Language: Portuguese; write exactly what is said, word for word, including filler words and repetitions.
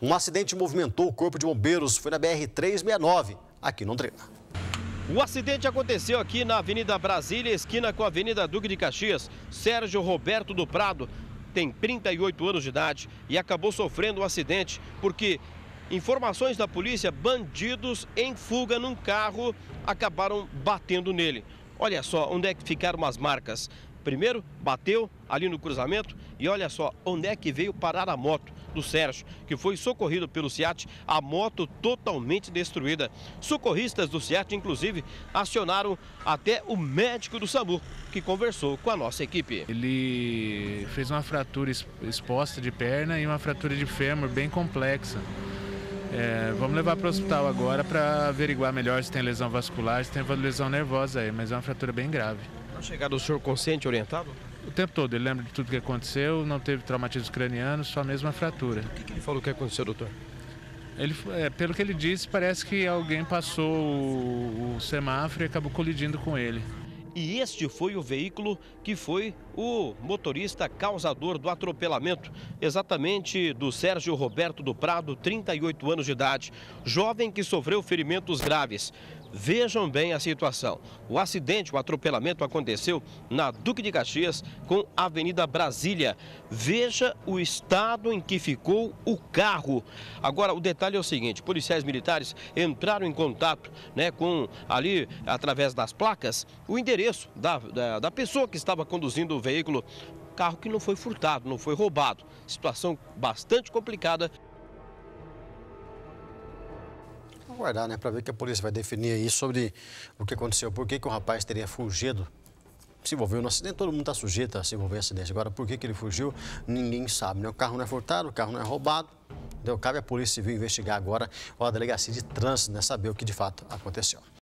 Um acidente movimentou o corpo de bombeiros. Foi na B R trezentos e sessenta e nove, aqui em Londrina. O acidente aconteceu aqui na Avenida Brasília, esquina com a Avenida Duque de Caxias. Sérgio Roberto do Prado tem trinta e oito anos de idade e acabou sofrendo um acidente porque, informações da polícia, bandidos em fuga num carro acabaram batendo nele. Olha só onde é que ficaram as marcas. Primeiro, bateu ali no cruzamento e olha só onde é que veio parar a moto do Sérgio, que foi socorrido pelo SEAT, a moto totalmente destruída. Socorristas do SEAT, inclusive, acionaram até o médico do SAMU, que conversou com a nossa equipe. Ele fez uma fratura exposta de perna e uma fratura de fêmur bem complexa. É, vamos levar para o hospital agora para averiguar melhor se tem lesão vascular, se tem lesão nervosa aí, mas é uma fratura bem grave. Na chegada, o senhor consciente, orientado? O tempo todo, ele lembra de tudo que aconteceu, não teve traumatismo craniano, só mesmo a fratura. O que, que ele falou que aconteceu, doutor? Ele, é, pelo que ele disse, parece que alguém passou o, o semáforo e acabou colidindo com ele. E este foi o veículo que foi o motorista causador do atropelamento, exatamente do Sérgio Roberto do Prado, trinta e oito anos de idade, jovem que sofreu ferimentos graves. Vejam bem a situação. O acidente, o atropelamento aconteceu na Duque de Caxias com a Avenida Brasília. Veja o estado em que ficou o carro. Agora, o detalhe é o seguinte, policiais militares entraram em contato, né, com ali, através das placas, o endereço da, da, da pessoa que estava conduzindo o veículo. Carro que não foi furtado, não foi roubado. Situação bastante complicada. Aguardar, né, para ver que a polícia vai definir aí sobre o que aconteceu, por que que o rapaz teria fugido, se envolveu no acidente. Todo mundo está sujeito a se envolver em acidente. Agora, por que que ele fugiu, ninguém sabe, né? O carro não é furtado, o carro não é roubado. Então, cabe à Polícia Civil investigar agora, ou a Delegacia de Trânsito, né, saber o que de fato aconteceu.